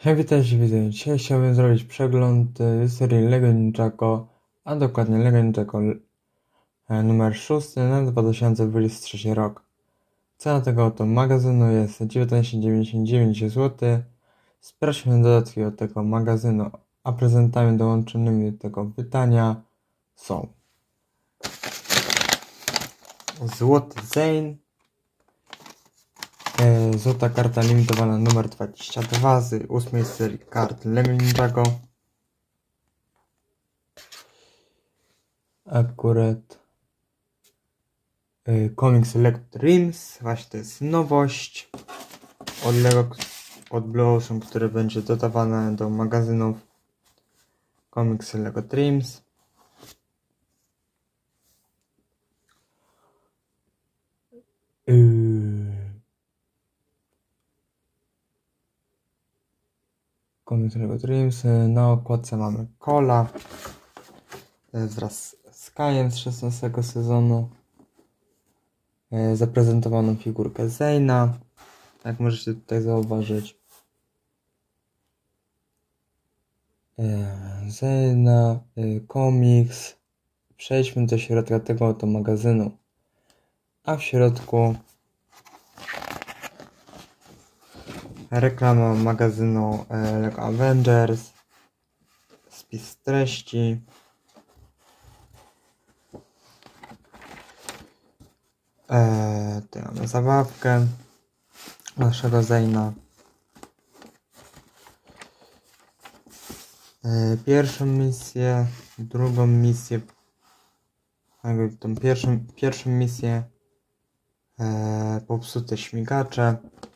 Hej, witajcie widzowie. Dzisiaj chciałbym zrobić przegląd serii LEGO Ninjago, a dokładnie LEGO Ninjago numer 6 na 2023 rok. Cena tego oto magazynu jest 19,99 zł. Sprawdźmy dodatki od tego magazynu, a prezentami dołączonymi do tego wydania są Złoty Zane, złota karta limitowana numer 22 z 8 serii kart LEGO Ninjago. Akurat Comics LEGO Dreams, właśnie to jest nowość od LEGO, od Blue Ocean, które będzie dodawane do magazynów Comics LEGO Dreams. Comics LEGO Dreams, na okładce mamy Cola wraz z Kajem z 16 sezonu, zaprezentowaną figurkę Zane'a, jak możecie tutaj zauważyć. Zane'a, komiks. Przejdźmy do środka tego oto magazynu, a w środku reklama magazynu LEGO Avengers, spis treści, tutaj mamy zabawkę naszego Zane'a, pierwszą misję, drugą misję, tą pierwszą misję, popsute śmigacze,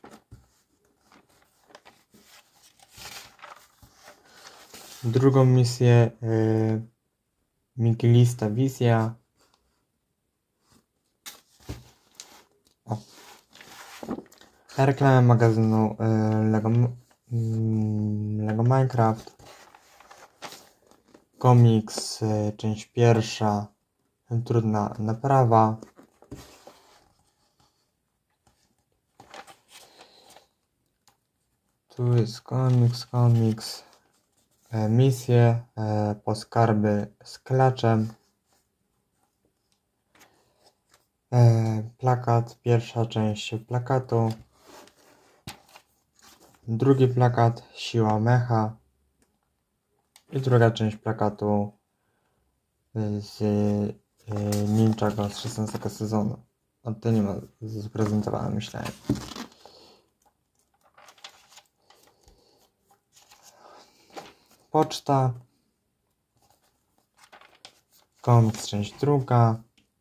drugą misję, Migilista Wizja, reklamę magazynu LEGO Minecraft, komiks, część pierwsza, trudna naprawa, tu jest komiks, misje po skarby z klaczem, plakat, pierwsza część plakatu, drugi plakat, siła mecha i druga część plakatu z Ninjago z 16 sezonu. O, to nie ma zaprezentowane, myślałem. Poczta, komiks część druga,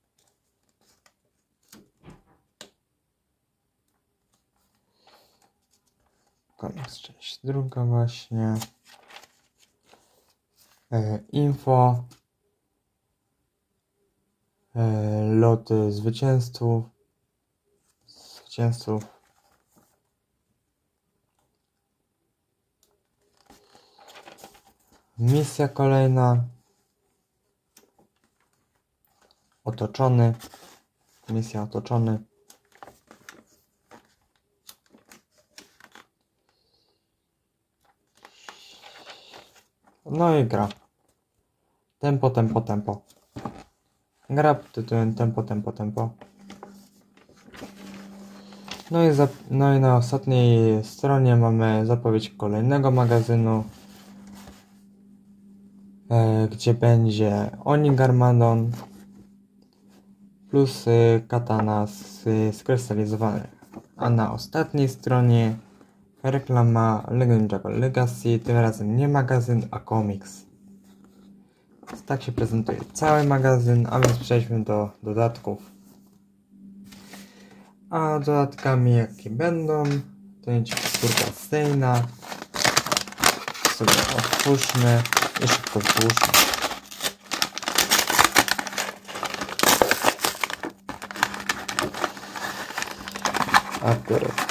komiks część druga właśnie, info, loty zwycięzców, misja kolejna, misja otoczony, no i gra. Tempo. Gra pod tytułem Tempo. No i na ostatniej stronie mamy zapowiedź kolejnego magazynu, gdzie będzie Onigarmadon plus katana skrystalizowana. A na ostatniej stronie reklama LEGO Ninjago Legacy, tym razem nie magazyn, a komiks. Tak się prezentuje cały magazyn, a więc przejdźmy do dodatków. A dodatkami jakie będą, to będzie figurka Zane'a. Sobie otwórzmy i szybko włóżmy. Akurat.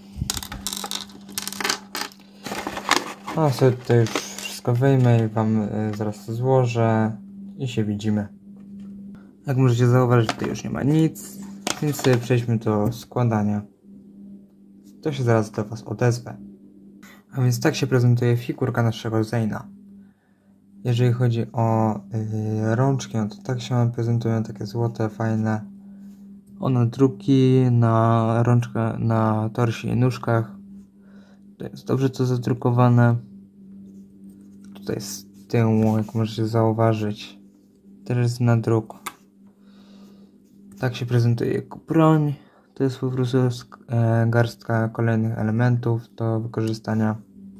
A sobie tutaj już wszystko wyjmę i wam zaraz to złożę i się widzimy. Jak możecie zauważyć, tutaj już nie ma nic, więc sobie przejdźmy do składania. To się zaraz do was odezwę. A więc tak się prezentuje figurka naszego Zayna. Jeżeli chodzi o rączki, no to tak się one prezentują, takie złote, fajne. One druki na rączkę, na torsie i nóżkach. To jest dobrze to zadrukowane. Tutaj z tyłu, jak możecie zauważyć, też jest nadruk. Tak się prezentuje jako broń. To jest po prostu garstka kolejnych elementów do wykorzystania.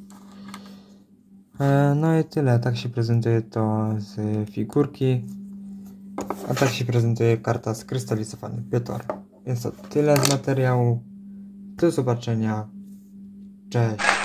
No i tyle. Tak się prezentuje to z figurki. A tak się prezentuje karta skrystalizowany Pytor. Więc to tyle z materiału. Do zobaczenia. Cześć.